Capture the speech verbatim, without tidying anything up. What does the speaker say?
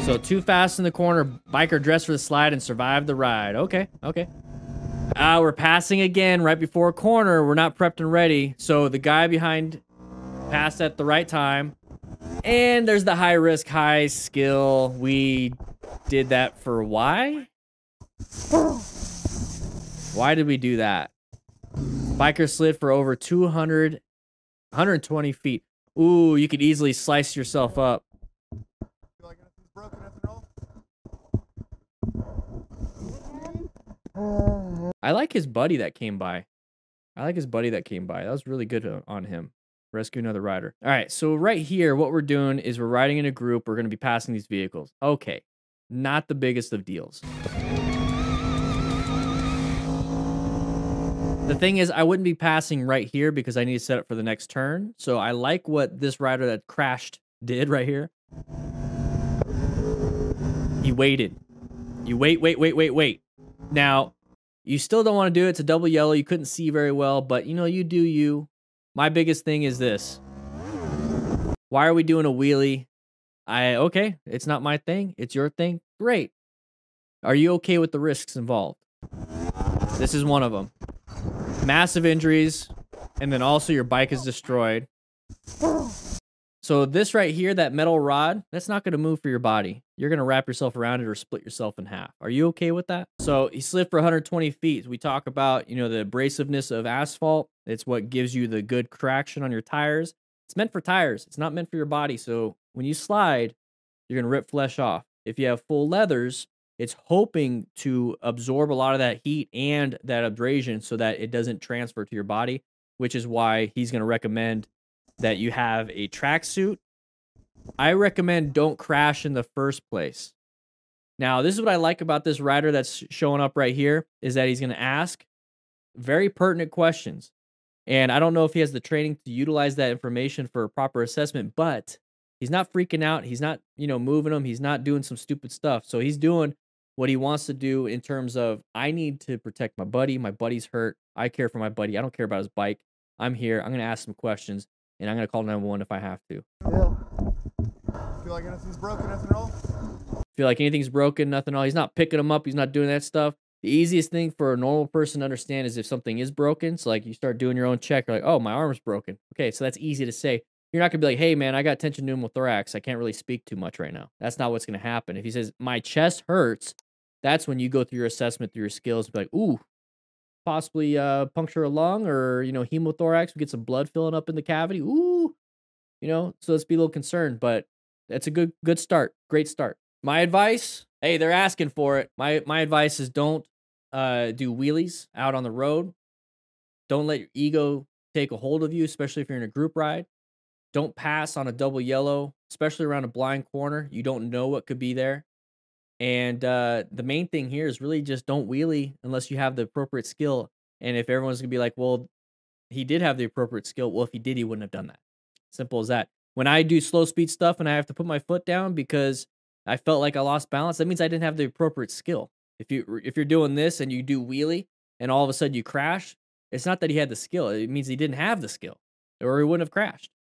So too fast in the corner, biker dressed for the slide and survived the ride. Okay, okay. Ah, uh, we're passing again right before a corner. We're not prepped and ready. So the guy behind passed at the right time. And there's the high risk, high skill. We did that for why? Why did we do that? Biker slid for over two hundred, one hundred twenty feet. Ooh, you could easily slice yourself up. I like his buddy that came by. I like his buddy that came by. That was really good on him. Rescue another rider. All right, so right here, what we're doing is we're riding in a group. We're going to be passing these vehicles. Okay, not the biggest of deals. The thing is, I wouldn't be passing right here because I need to set up for the next turn. So I like what this rider that crashed did right here. He waited. You wait, wait, wait, wait, wait. Now, you still don't want to do it. It's a double yellow. You couldn't see very well, but you know, you do you. My biggest thing is this. Why are we doing a wheelie? I, okay, it's not my thing. It's your thing. Great. Are you okay with the risks involved? This is one of them. Massive injuries, and then also your bike is destroyed. So this right here, that metal rod, that's not going to move for your body. You're going to wrap yourself around it or split yourself in half. Are you okay with that? So he slid for one hundred twenty feet. We talk about, you know, the abrasiveness of asphalt. It's what gives you the good traction on your tires. It's meant for tires. It's not meant for your body. So when you slide, you're going to rip flesh off. If you have full leathers, it's hoping to absorb a lot of that heat and that abrasion so that it doesn't transfer to your body, which is why he's going to recommend that you have a tracksuit. I recommend don't crash in the first place. Now, this is what I like about this rider that's showing up right here, is that he's going to ask very pertinent questions. And I don't know if he has the training to utilize that information for a proper assessment, but he's not freaking out. He's not, you know, moving them. He's not doing some stupid stuff. So he's doing what he wants to do in terms of, I need to protect my buddy. My buddy's hurt. I care for my buddy. I don't care about his bike. I'm here. I'm going to ask some questions, and I'm going to call nine one one if I have to. Yeah. Feel like anything's broken, nothing at all? Feel like anything's broken, nothing at all. He's not picking them up. He's not doing that stuff. The easiest thing for a normal person to understand is if something is broken. So like you start doing your own check, you're like, oh, my arm's broken. Okay, so that's easy to say. You're not going to be like, hey, man, I got tension pneumothorax. I can't really speak too much right now. That's not what's going to happen. If he says, my chest hurts, that's when you go through your assessment, through your skills, and be like, ooh, possibly uh, puncture a lung or, you know, hemothorax. We get some blood filling up in the cavity. Ooh, you know, so let's be a little concerned. But that's a good good start. Great start. My advice, hey, they're asking for it. My, my advice is don't uh, do wheelies out on the road. Don't let your ego take a hold of you, especially if you're in a group ride. Don't pass on a double yellow, especially around a blind corner. You don't know what could be there. And uh, the main thing here is really just don't wheelie unless you have the appropriate skill. And if everyone's going to be like, well, he did have the appropriate skill. Well, if he did, he wouldn't have done that. Simple as that. When I do slow speed stuff and I have to put my foot down because I felt like I lost balance, that means I didn't have the appropriate skill. If you if you're doing this and you do wheelie and all of a sudden you crash, it's not that he had the skill. It means he didn't have the skill or he wouldn't have crashed.